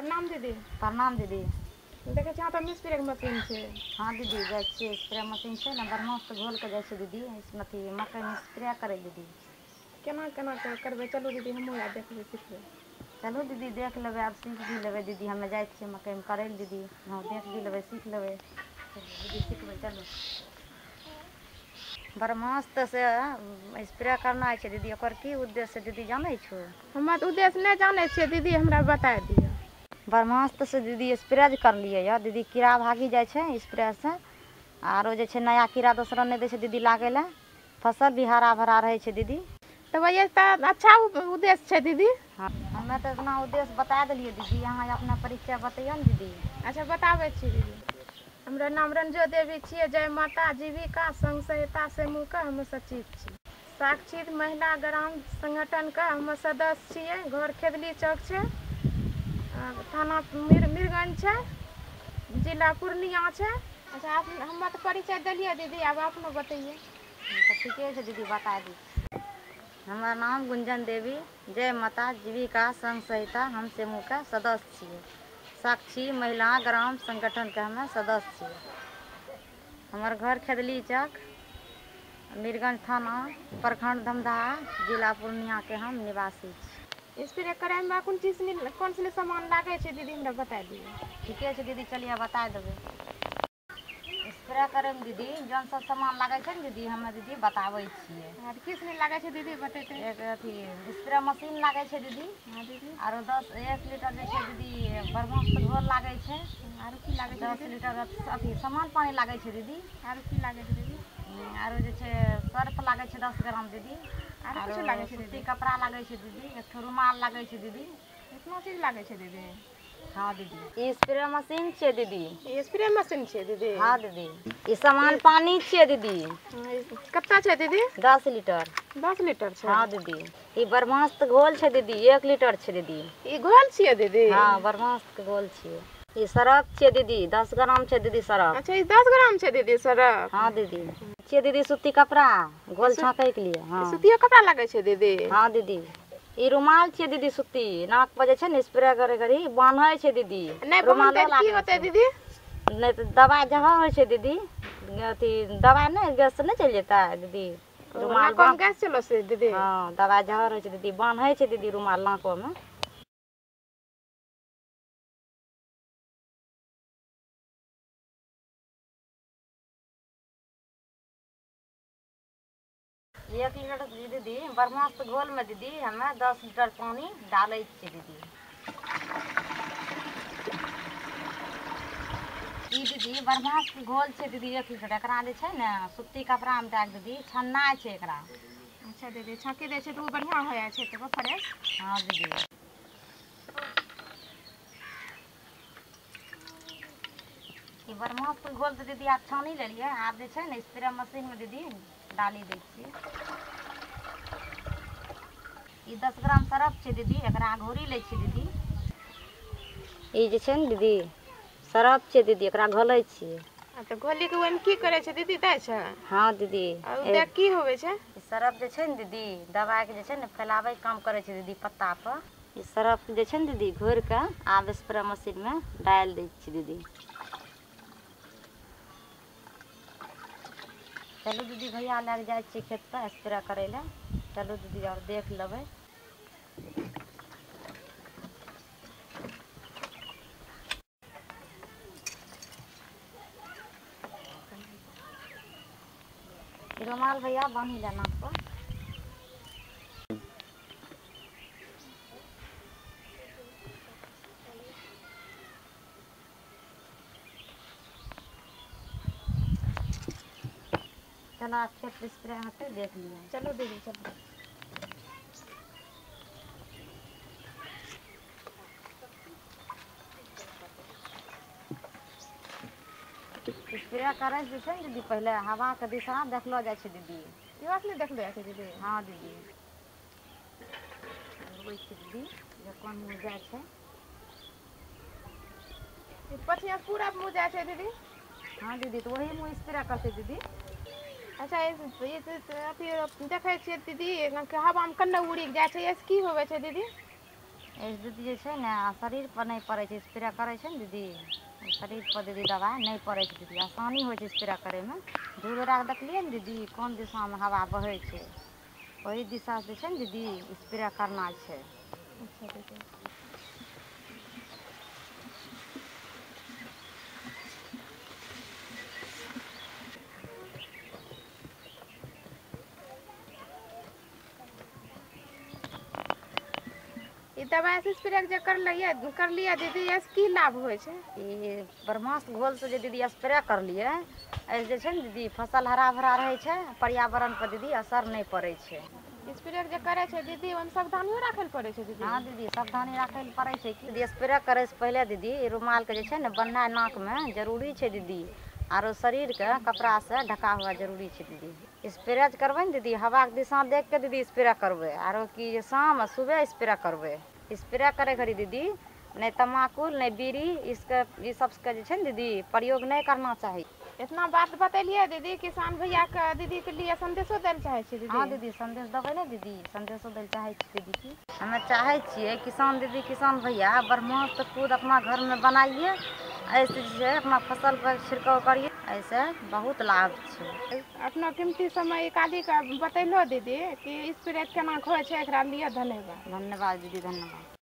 प्रणाम दीदी। प्रणाम दीदी। देखे यहाँ तो स्प्रे मशीन है। हाँ दीदी, जाए स्प्रे मशीन है ना, बढ़िया घोल के जाए दीदी अथी मकई में स्प्रे करे दीदी। केना केना करबे? चलो दीदी हम देखबे सीखबे। चलो दीदी देख लेवे, अब सीख भी लेवे दीदी। हमें जाए मकई में करे दीदी, हाँ देख भी लेवे, सीख लेवे दीदी, सीखबे। चलो बड़ मस्त से स्प्रे करना है दीदी। ओकर की उद्देश्य दीदी जाने छो? हम तो उद्देश्य नहीं जाने छे दीदी, हमरा बता दियो। बड़ मस्त से दीदी स्प्रे कर लिए या दीदी, कीड़ा भागी जाए छे स्प्रे से। आरो जे छे नया कीड़ा दोसरा नहीं दे छे दीदी लागे ला, फसल भी हरा भरा रहे छे दीदी। तो ये अच्छा उद्देश्य छे दीदी। हाँ हमें तो इतना उद्देश्य बता दिलिए दीदी। यहाँ अपना परिचय बताइए न दीदी। अच्छा बतावे छी दीदी। हमरा नाम रंजो देवी छे। जय माता जीविका संघ सहायता समूह का हम सचिव छी। साक्षी महिला ग्राम संगठन का हम सदस्य छिए। घर खेदली चौक छे, थाना मीरगंज छे, जिला पूर्णिया छे। अच्छा आप हम तो परिचय दिलिए दीदी, अब अपनो बताइए। तो ठीक है दीदी, बता दी। हमारा नाम गुंजन देवी, जय माता जीविका संघ सहायता हम समूह का सदस्य छिए। साक्षी महिला ग्राम संगठन के हमें सदस्य छिए। हमार घर खेदली चौक, मीरगंज थाना, प्रखंड धमदाहा, जिला पूर्णिया के हम निवासी छी। स्प्रे करे में कौन सी सामान लागे छे दीदी, हमरा बता दिए। ठीक है दीदी, चलिए बता देवे। स्प्रे करे में दीदी जौन सब सामान लगे छे दीदी, हमें दीदी बतावे छिए। किस में लागे छे दीदी बतेते? एक अथी स्प्रे मशीन लागे छे दीदी। हाँ दीदी। आरो 1 लीटर जे छे दीदी बरमोस घोल लागे छे। आरो की लागे छे? 10 लीटर अथी सामान पानी लागे छे दीदी। आरो की लागे छे दीदी? आरो जे छे सर्फ लागे छे 10 ग्राम दीदी। आरो कुछ लागे छे दीदी? कपड़ा लागे छे दीदी, एक ठो रुमाल लागे छे दीदी। इतना चीज लागे छे दीदी? हाँ दीदी, ये स्प्रे मशीन छे दीदी। ये स्प्रे मशीन छे दीदी? हाँ दीदी, ये सामान पानी छे दीदी। कितना छे दीदी? 10 लीटर। 10 लीटर छे? हाँ दीदी, ये बरमस्त घोल छे दीदी, 1 लीटर छे दीदी। ये घोल छे दीदी? हाँ बरमस्त घोल छे। ये सरफ छे दीदी, 10 ग्राम छे दीदी सरफ। अच्छा ये 10 ग्राम छे दीदी सरफ? हाँ दीदी, छे दीदी सूती कपड़ा घोल छाके के लिए। हाँ सूती कपड़ा लागे छे दीदी? हाँ दीदी, ये रुमाल छे दीदी सूती, नाक पर जे छे ने स्प्रे करे घड़ी बांधे छे दीदी। नहीं रुमाल की होते दीदी? नहीं तो दवाई जगह हो छे दीदी, अथी दवाई नहीं गैस से नहीं चल जाता है दीदी। रुमाल कम गैस चलो से दीदी? हाँ दवाई जहर हो छे दीदी, बांधे छे दीदी रुमाल नाको में। एक लीटर दीदी बरमस्त घोल में दीदी हमें 10 लीटर पानी डाले छे दीदी। ई दीदी बरमस्त घोल छे दीदी 1 लीटर। एकरा जे छे ने सूती कपड़ा में डाल दीदी छन्ना छे एकरा। अच्छा दीदी, छाकी दे छे तो बढ़िया हो जाए छे तो फ्रेश। हाँ दीदी, ई बरमस्त घोल तो दीदी आप छानी ले लिए। आप जे छे ने स्प्रे मशीन में दीदी डाली दै छिए। ई 10 ग्राम सरफ छे दीदी, एकरा घोरी ले छी दीदी। ई जे छे ने दीदी सरफ छे दीदी, एकरा घोले छिए। तो घोली के ओम की करे छे दीदी? दै छे? हाँ दीदी, और दे की होवे छे? सरफ जे छे ने दीदी दवाई के जे छे ने फैलावे के काम करे छे दीदी पत्ता पर। ई सरफ जे छे ने दीदी घोर के आब स्प्रे मशीन में डाल दै छी दीदी। चलो दीदी भैया लग जाए छी खेत पर स्प्रे करे ला। चलो दीदी और देख लेवे। रुमाल भैया बांधी लेना आपको। चलो आप खेत स्प्रे होते देख लिया। चलो दीदी चलो। स्प्रे करे जे छे दीदी पहले हवा के दिशा देखलो जाए छे दीदी। ये बात नहीं देखले छे दीदी? हाँ दीदी, वही छे दीदी जे कौन मुँह जाए छे। पछिया पूरा मुँह जाए छे दीदी? हाँ दीदी, तो वही मुँह स्प्रे करते दीदी। अच्छा ये अथी देखे छे दीदी हवा में कन्ने उड़ी जाए छे, की होवे छे दीदी? दीदी जे छै ने शरीर पर नहीं पड़े छै, स्प्रे करे छै ने दीदी, शरीर पर दीदी दवाई नहीं पड़े छै दीदी, आसानी हो छै स्प्रे करे में। दूर दौड़ा के देखलिए ने दीदी कौन दिशा में हवा बहे छै, वही दिशा से छै ने दीदी स्प्रे करना छै। अच्छा दीदी। ई दवाई से स्प्रे जे करलिए दीदी, एस की लाभ होइ छै? ई ब्रह्मास्त्र घोल से जे दीदी स्प्रे करलिए, ऐसे जे छै ने दीदी फसल हरा भरा रहे छै, पर्यावरण पर दीदी असर नहीं पड़े छै। स्प्रे जे करे छै दीदी, ओहिमे सावधानियों राखे ले पड़े छै दीदी? हाँ दीदी सावधानी राखे ले पड़े छै कि दीदी स्प्रे करे से पहले दीदी रुमाल के जे छै ने बन्हनाइ नाक में जरूरी छै दीदी, आरो शरीर के कपड़ा से ढका हुआ जरूरी छै दीदी। स्प्रे जे करबै ने दीदी हवा के दिशा देख के दीदी स्प्रे करबै, आरो कि शाम सुबह स्प्रे करबै। स्प्रे करे घड़ी दीदी नहीं तम्बाकू नहीं बीड़ी ई सबके जे छै ने दीदी प्रयोग नहीं करना चाही। इतना बात बतेलिए दीदी, किसान भैया के दीदी के लिए संदेशो देल चाहे छी दीदी? हाँ दीदी संदेश देबै ने दीदी, संदेशो देल चाहे छी दीदी की हमें चाहे छियै किसान दीदी किसान भैया ब्रह्मास्त्र खुद अपना घर में बनाइए, ऐसे जे है अपना फसल पर छिड़काव करिए, ऐसे बहुत लाभ छै। अपना कीमती समय निकाली के बतैलो दीदी कि स्प्रे केना होइ छै, एकरा लिए धन्यवाद। धन्यवाद दीदी धन्यवाद।